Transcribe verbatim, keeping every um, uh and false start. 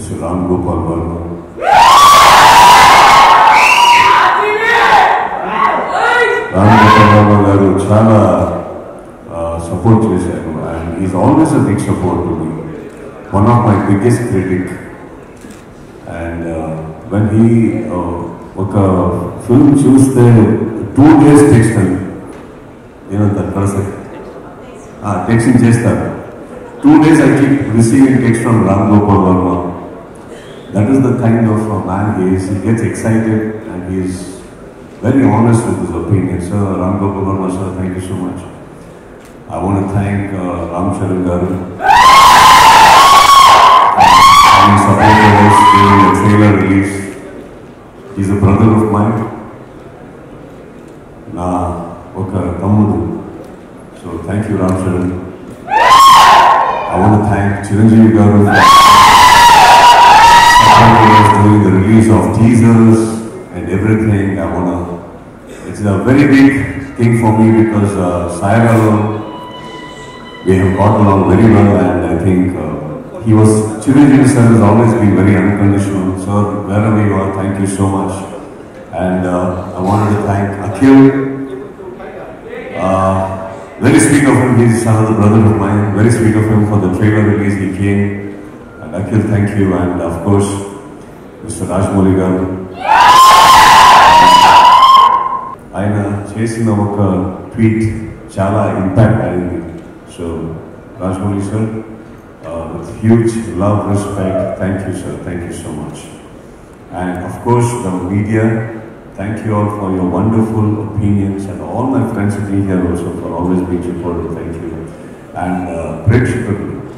Mister Ram Gopal Verma. Ram Gopal Verma garu chala support chesaru, and he is always a big support to me. One of my biggest critic. And uh, when he uh, oka film chuste two days text, you know that person. Ah, texting chestaru. Two days I keep receiving text from Ram Gopal Verma. That is the kind of uh, man he is. He gets excited and he is very honest with his opinion. Sir, Ram Gopal Verma, sir, thank you so much. I want to thank uh, Ram Charan garu for supporting us during the trailer release. He's a brother of mine. Na oka tammudu. So thank you, Ram Charan. I want to thank Chiranjeevi garu for supporting us during the release of teasers and everything. I want to. It's a very big thing for me because uh, Sayagaru, we have got along very well, and I think uh, he was, Chiranjeevi sir has always been very unconditional. Sir, wherever you are, thank you so much. And uh, I wanted to thank Akhil. Uh, very sweet of him, he's another brother of mine. Very sweet of him for the trailer release, he came. And Akhil, thank you. And of course, Mister Rajmouli garu. ఆయన చేసిన ఒక tweet చాలా impact అయింది. So Rajmouli sir, uh, with huge love, respect, thank you sir, thank you so much. And of course the media, thank you all for your wonderful opinions, and all my friends sitting here also for always being supportive, thank you. And uh, Prekshakaru,